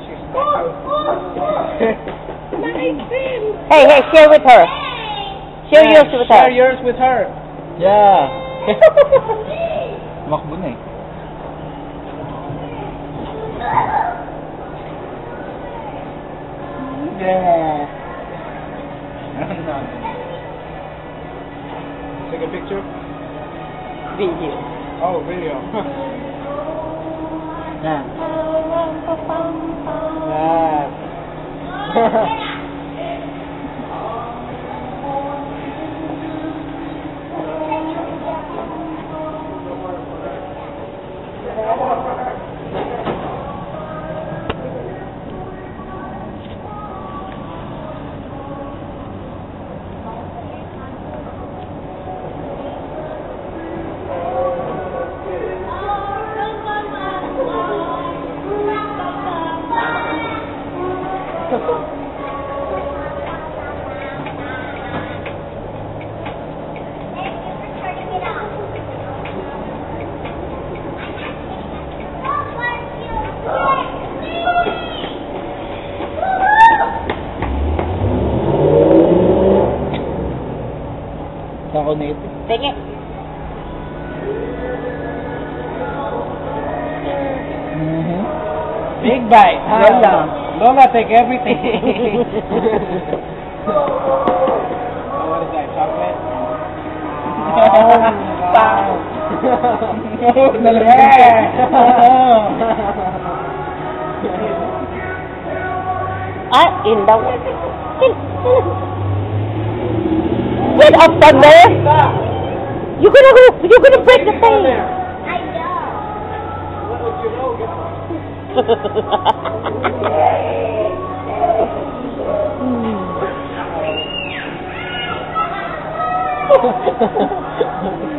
Hey, share with her. Share yours with her. Share yours with her. Yeah. Makbo na eh. Yeah. Take a picture. Video. Oh, video. Yeah. Yeah. Ako na ito. Take it. Big bite. Lola. Lola, take everything. Oh, what is that? Chocolate? Wow. In the Get up from there! You're gonna break the thing! I know. What would you know? Get up.